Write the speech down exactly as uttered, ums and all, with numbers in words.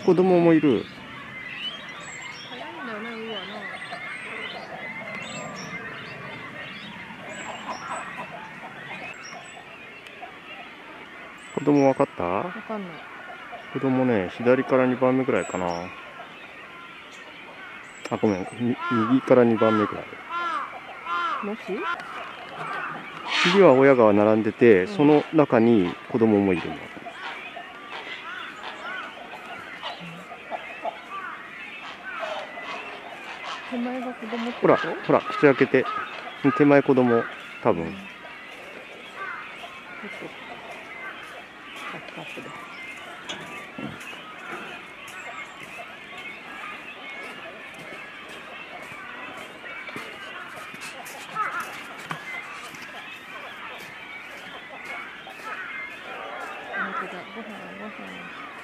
子供もいる。 早いんだよね、ウーはな。 子供わかった？ わかんない。 子供ね、左からにばんめぐらいかな。あ、ごめん、右からにばんめぐらい。 もし次は親が並んでて、 うん、 その中に子供もいるの。 手前が子供ってほら、 こと？ ほら、口開けて。手前子供、多分。 うん、ちょっとバックアップで。本当だ、ご飯ご飯。